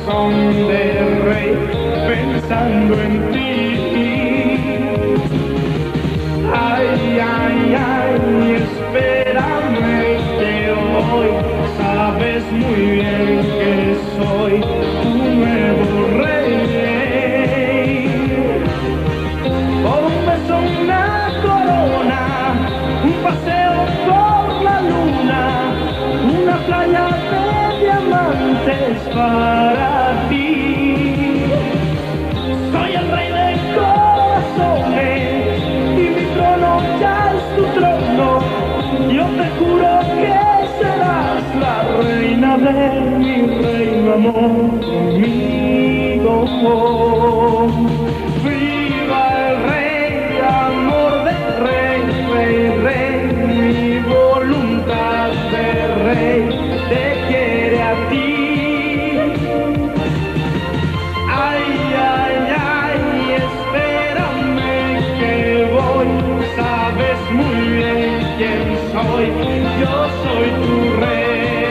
corazón de rey pensando en ti. Ay, ay, ay, espérame que hoy sabes muy bien que soy tu nuevo rey. Por un beso, una corona, un paseo por la luna, una playa de diamantes para ti. Soy el rey de corazones y mi trono ya es tu trono. Yo te juro que serás la reina de mi reino, amor conmigo. Viva el rey, amor de rey, rey, rey, mi voluntad de rey te quiere a ti. Ay, ay, ay, espérame que voy, sabes muy bien quién soy, yo soy tu rey.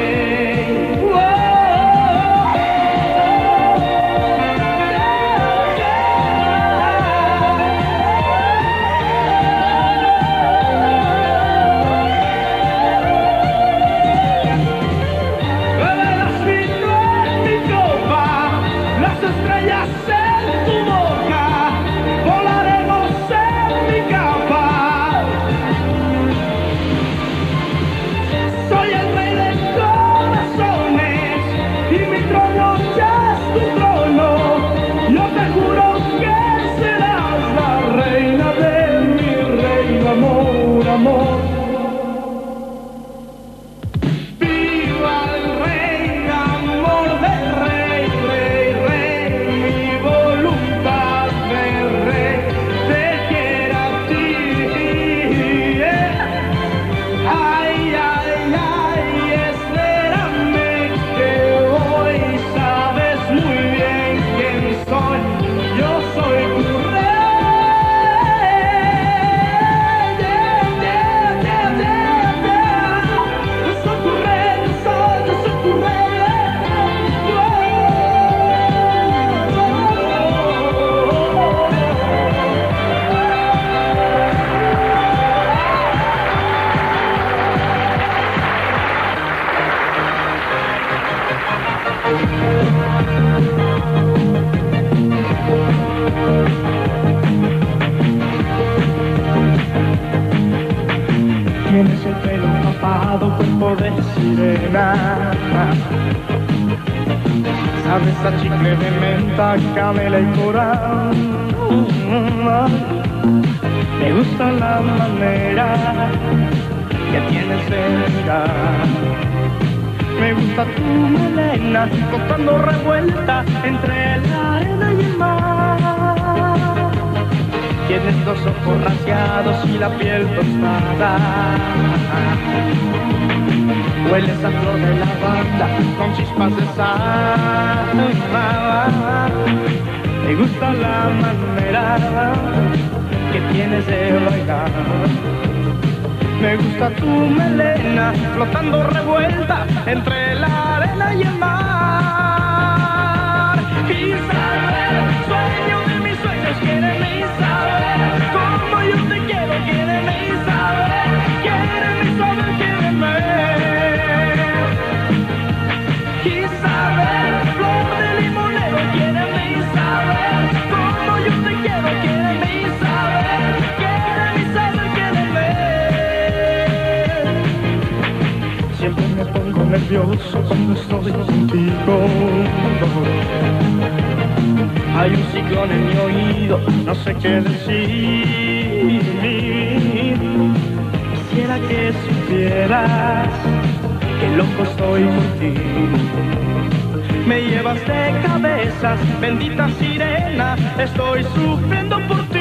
Tienes el pelo empapado, cuerpo de sirena. Sabes a chicle de menta, canela y coral. Me gusta la manera que tienes de mirar. Me gusta tu melena, flotando revuelta entre la arena y el mar. Tienes los ojos rasgados y la piel tostada. Hueles a flor de lavanda con chispas de sal. Me gusta la manera que tienes de bailar. Me gusta tu melena flotando revuelta entre la arena y el mar. Y saber, sueño de mis sueños, quiéreme y saber cómo yo te quiero, quiéreme y saber, quiéreme y saber, quiéreme. Y saber, flor de limonero, quiéreme y saber cómo yo te quiero, quiéreme y saber, quiéreme y saber, quiéreme. Siempre me pongo nervioso cuando estoy contigo. Hay un ciclón en mi oído, no sé qué decir. Quisiera que supieras que loco estoy por ti. Me llevas de cabeza, bendita sirena, estoy sufriendo por ti.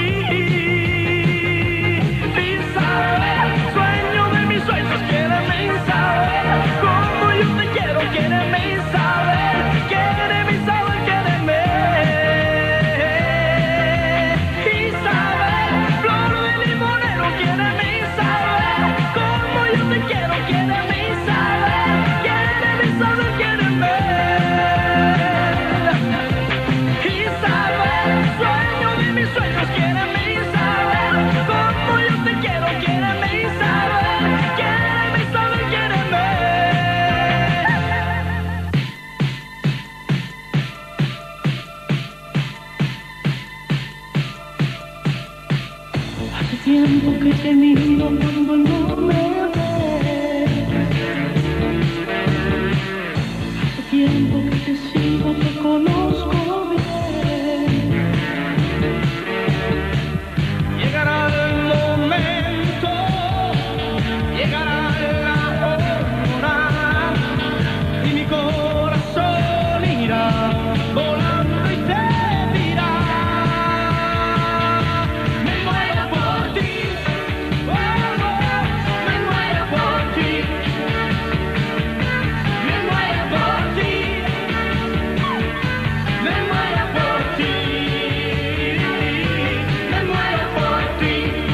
Y saber, sueño de mis sueños, quiéreme y saber cómo yo te quiero, quiéreme y saber, quiéreme y saber, quiéreme. Y saber, flor de limonero, quiéreme y saber cómo yo te quiero, quiéreme y saber, quiéreme y saber, quiéreme. tiempo que te miro cuando no me ves. Hace tiempo que te sigo, te conozco bien. Llegará el momento, llegará la hora y mi corazón irá volando y te dirá: me muero por ti, oh, me muero por ti, me muero por ti, me muero por ti, me muero por ti.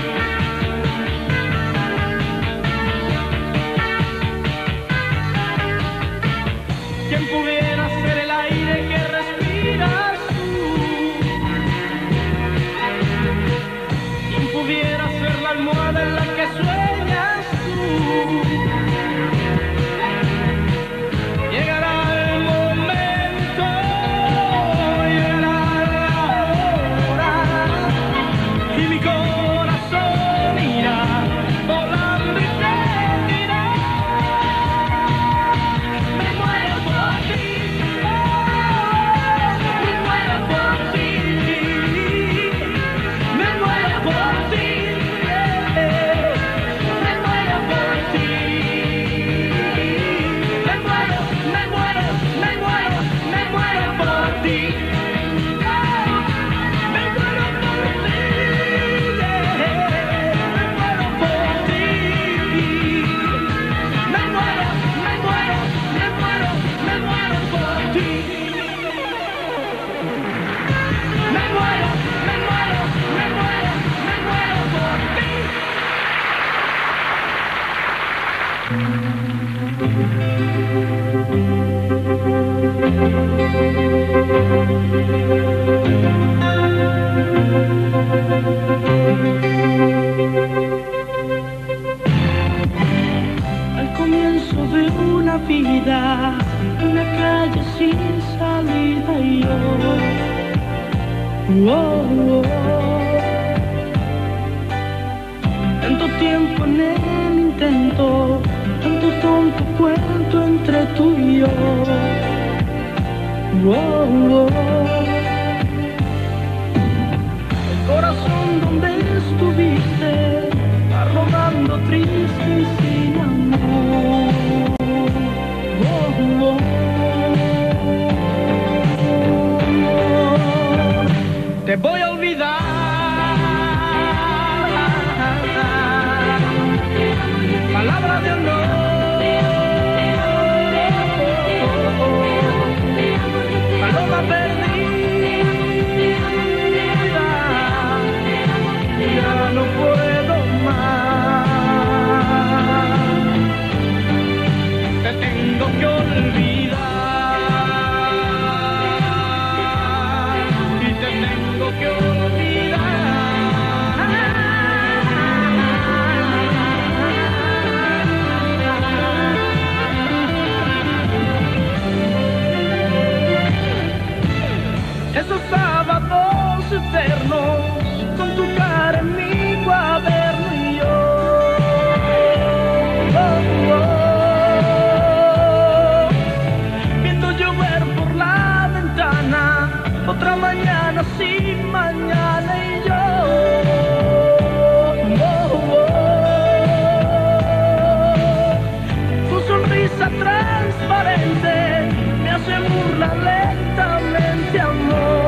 ¿Quién pudiera ser el aire que respiras tú? ¿Quién pudiera ser la almohada en la que sueñas tú? Llegará el momento, llegará la hora y mi corazón irá volando y te dirá: me muero por ti, me muero por ti, me muero por ti, me muero por ti, me muero, me muero, me muero, me muero por ti, me muero por ti, me muero por ti, me muero, me muero, me muero, me muero por ti, me muero, me muero, me muero, me muero por ti. Al comienzo de una vida, una calle sin salida y yo, tanto tiempo en el intento, tanto tonto cuento entre tú y yo, el corazón donde estuviste, va rodando triste y sin amor. Te voy a olvidar, palabra de honor, paloma perdida, ya no puedo más, te tengo que olvidar y te tengo que olvidar. Esos sábados eternos con tu cara en mi cuaderno y yo, viendo llover por la ventana, otra mañana sin mañana y yo, tu sonrisa transparente me hace burlar lentamente, amor.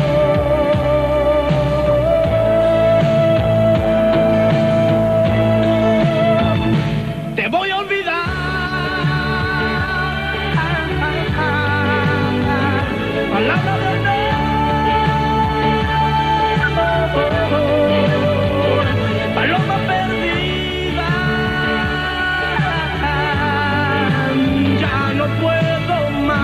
Te voy a olvidar, palabra de honor, paloma perdida, ya no puedo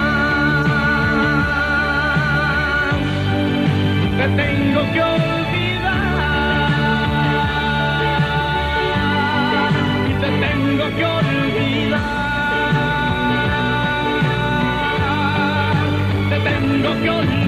más, te tengo que olvidar y te tengo que olvidar, te tengo que olvidar.